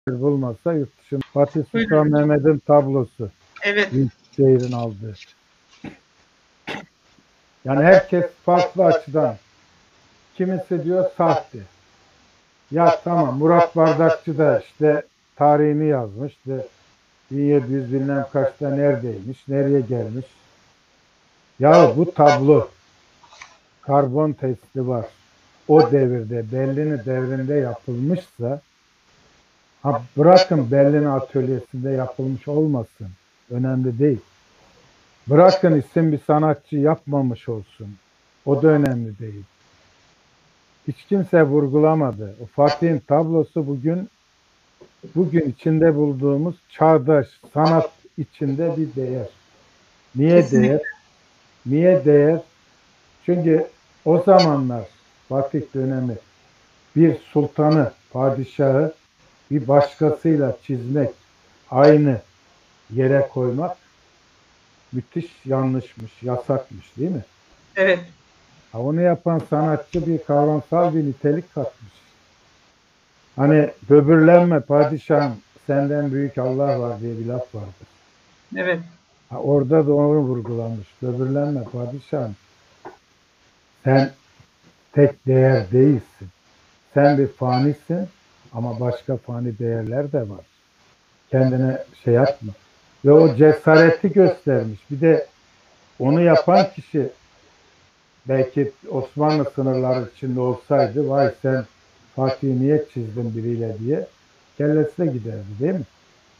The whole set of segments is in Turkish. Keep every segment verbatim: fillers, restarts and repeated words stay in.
bulmazsa yurt dışında. Fatih Sultan Buyurun. Mehmet'in tablosu. Evet. Büyükşehir'in aldığı. Yani herkes farklı açıdan. Kimisi diyor sahte. Ya tamam, Murat Bardakçı da işte tarihini yazmış. De bin yedi yüz bilmem kaçta neredeymiş, nereye gelmiş. Ya bu tablo, karbon testi var. O devirde, Bellini devrinde yapılmışsa, ha bırakın Bellini atölyesinde yapılmış olmasın. Önemli değil. Bırakın isim bir sanatçı yapmamış olsun. O da önemli değil. Hiç kimse vurgulamadı. O Fatih'in tablosu bugün bugün içinde bulduğumuz çağdaş sanat içinde bir değer. Niye Kesinlikle. değer? Niye değer? Çünkü o zamanlar Fatih dönemi bir sultanı, padişahı bir başkasıyla çizmek, aynı yere koymak müthiş yanlışmış, yasakmış değil mi? Evet. Ha, onu yapan sanatçı bir kavramsal bir nitelik katmış. Hani böbürlenme padişahım, senden büyük Allah var diye bir laf vardır. Evet. Ha, orada da onu vurgulamış. Böbürlenme padişahım, sen tek değer değilsin. Sen bir fanisin ama başka fani değerler de var. Kendine şey yapma. Ve o cesareti göstermiş. Bir de onu yapan kişi belki Osmanlı sınırları içinde olsaydı, vay sen Fatih'i niye çizdin biriyle diye kellesine giderdi değil mi?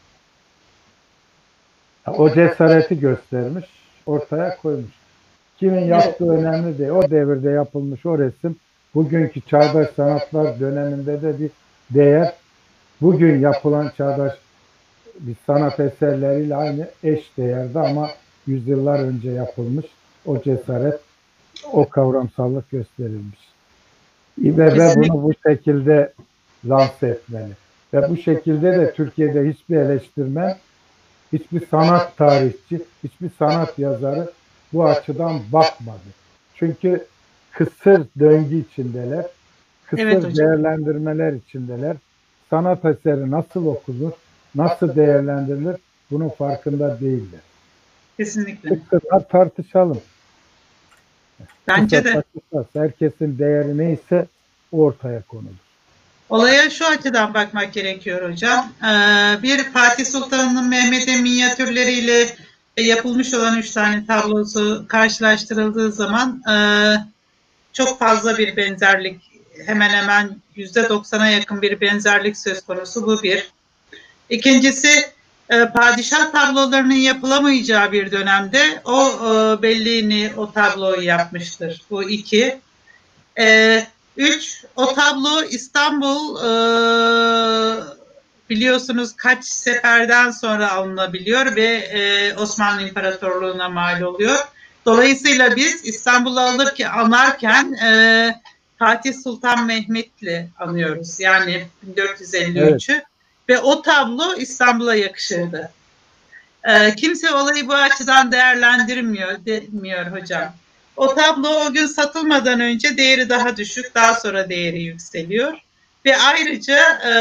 O cesareti göstermiş, ortaya koymuş. Kimin yaptığı önemli değil. O devirde yapılmış o resim bugünkü çağdaş sanatlar döneminde de bir değer. Bugün yapılan çağdaş bir sanat eserleriyle aynı eş değerde ama yüzyıllar önce yapılmış o cesaret, o kavramsallık gösterilmiş. Ve, ve bunu bu şekilde lanse etmeli. Ve bu şekilde de Türkiye'de hiçbir eleştirmen, hiçbir sanat tarihçi, hiçbir sanat yazarı bu açıdan bakmadı. Çünkü kısır döngü içindeler, Evet kısır hocam. değerlendirmeler içindeler. Sanat eseri nasıl okunur, nasıl değerlendirilir bunun farkında değiller. Kesinlikle. Kısa tartışalım. Bence Kısa de. tartışılmaz. Herkesin değeri neyse ortaya konulur. Olaya şu açıdan bakmak gerekiyor hocam. Ee, bir Fatih Sultan Mehmet'in minyatürleriyle yapılmış olan üç tane tablosu karşılaştırıldığı zaman e, çok fazla bir benzerlik, hemen hemen yüzde doksana yakın bir benzerlik söz konusu. Bu bir. İkincisi, e, padişah tablolarının yapılamayacağı bir dönemde o e, Bellini o tabloyu yapmıştır. Bu iki. E, üç, o tablo İstanbul e, biliyorsunuz kaç seferden sonra alınabiliyor ve e, Osmanlı İmparatorluğu'na mal oluyor. Dolayısıyla biz İstanbul'u alırken, anarken e, Fatih Sultan Mehmet'le anıyoruz. Yani bin dört yüz elli üç'ü. Evet. Ve o tablo İstanbul'a yakışırdı. E, kimse olayı bu açıdan değerlendirmiyor, demiyor hocam. O tablo o gün satılmadan önce değeri daha düşük, daha sonra değeri yükseliyor. Ve ayrıca e,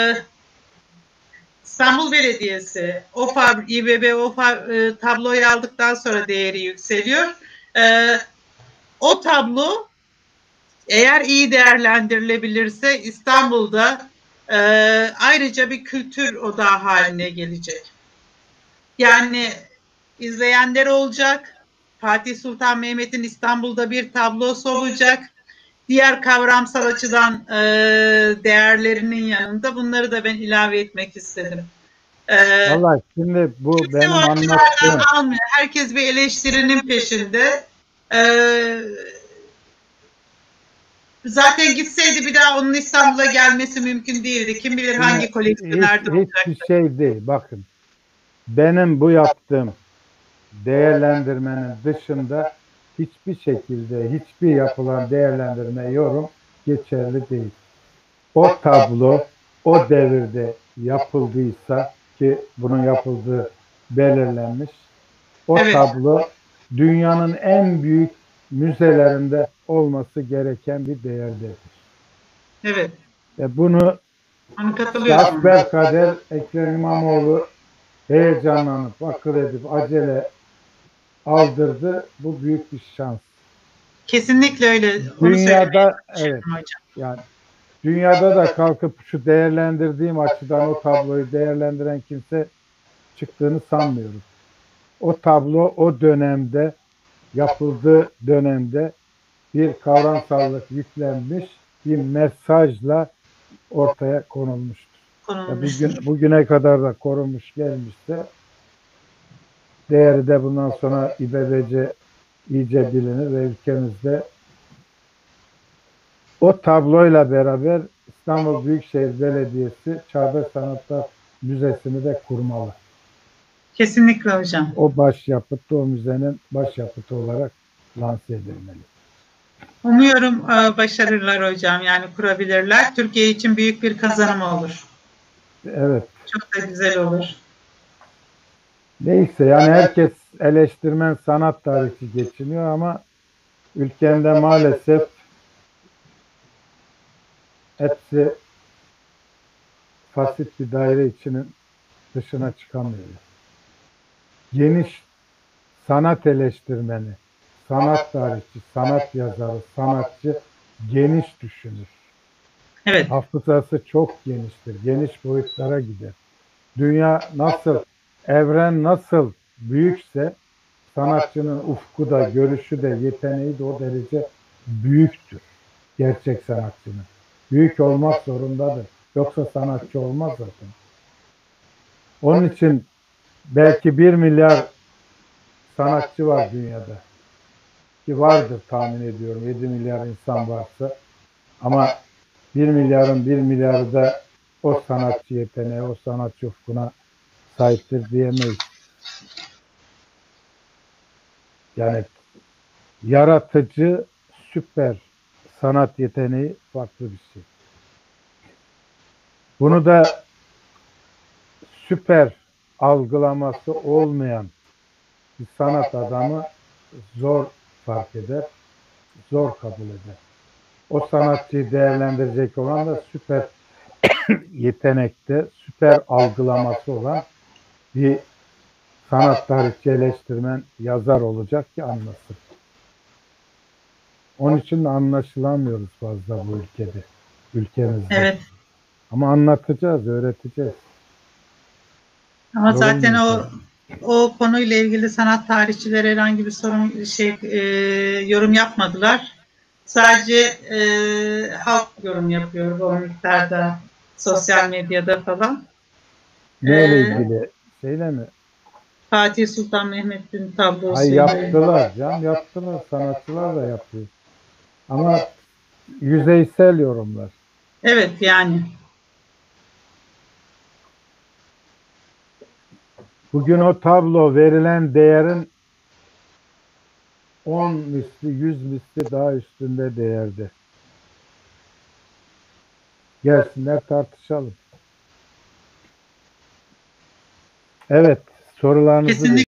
İstanbul Belediyesi o İ B B o e, tabloyu aldıktan sonra değeri yükseliyor. E, o tablo eğer iyi değerlendirilebilirse İstanbul'da e, ayrıca bir kültür odağı haline gelecek. Yani izleyenler olacak. Fatih Sultan Mehmet'in İstanbul'da bir tablosu olacak. Diğer kavramsal açıdan e, değerlerinin yanında bunları da ben ilave etmek istedim. Ee, Vallahi şimdi bu kimse benim o açılardan anlattığım. almıyor. Herkes bir eleştirinin peşinde. Ee, zaten gitseydi bir daha onun İstanbul'a gelmesi mümkün değildi. Kim bilir hangi Hiç, koleksiyonerde hiçbir olacaktı. şey değil. Bakın, benim bu yaptığım değerlendirmenin dışında hiçbir şekilde hiçbir yapılan değerlendirme, yorum geçerli değil. O tablo o devirde yapıldıysa, ki bunun yapıldığı belirlenmiş, o Evet. tablo dünyanın en büyük müzelerinde olması gereken bir değerdedir. Evet. Ve bunu Hani katılıyorum. Hasbelkader Ekrem İmamoğlu heyecanlanıp, akıl edip, acele aldırdı. Bu büyük bir şans. Kesinlikle öyle. Onu söylemeye Dünyada evet, çalışıyorum hocam. yani dünyada da kalkıp şu değerlendirdiğim açıdan o tabloyu değerlendiren kimse çıktığını sanmıyorum. O tablo o dönemde yapıldığı dönemde bir kavramsallık yüklenmiş bir mesajla ortaya konulmuştur. Ve Konulmuştur. bugün, bugüne kadar da korunmuş gelmişse değeri de bundan sonra İBB'ce iyice bilinir ve ülkemizde o tabloyla beraber İstanbul Büyükşehir Belediyesi Çağdaş Sanatlar Müzesi'ni de kurmalı. Kesinlikle hocam. O başyapıtı, o müzenin başyapıtı olarak lanse edilmeli. Umuyorum e, başarırlar hocam. Yani kurabilirler. Türkiye için büyük bir kazanım olur. Evet. Çok da güzel olur. Neyse yani herkes eleştirmen sanat tarihi geçiniyor ama ülkemde maalesef hepsi fasit bir daire içinin dışına çıkamıyor. Geniş sanat eleştirmeni, sanat tarihçi, sanat yazarı, sanatçı geniş düşünür. Evet. Hafızası çok geniştir, geniş boyutlara gider. Dünya nasıl, evren nasıl büyükse sanatçının ufku da, görüşü de, yeteneği de o derece büyüktür. Gerçek sanatçının. Büyük olmak zorundadır. Yoksa sanatçı olmaz zaten. Onun için belki bir milyar sanatçı var dünyada. Ki vardır tahmin ediyorum. Yedi milyar insan varsa. Ama bir milyarın bir milyarı da o sanatçı yeteneği, o sanatçı ufkuna sahiptir diyemeyiz. Yani yaratıcı, süper sanat yeteneği farklı bir şey. Bunu da süper algılaması olmayan bir sanat adamı zor fark eder, zor kabul eder. O sanatçıyı değerlendirecek olan da süper yetenekte, süper algılaması olan bir sanat tarihçi, eleştirmen, yazar olacak ki anlasın. Onun için de anlaşılamıyoruz fazla bu ülkede, ülkemizde. Evet. Ama anlatacağız, öğreteceğiz. Ama zaten o Yorulmayacağız. o konuyla ilgili sanat tarihçileri herhangi bir sorun şey e, yorum yapmadılar. Sadece e, halk yorum yapıyor bu miktarda sosyal medyada falan. Neyle E, ilgili? Şeyle mi? Fatih Sultan Mehmet'in Ay tablosuyla. yaptılar can, yaptılar. Sanatçılar da yapıyor. Ama yüzeysel yorumlar. Evet yani. Bugün o tablo verilen değerin on misli, yüz misli daha üstünde değerde. Gelsinler tartışalım. Evet, sorularınızı Kesinlikle.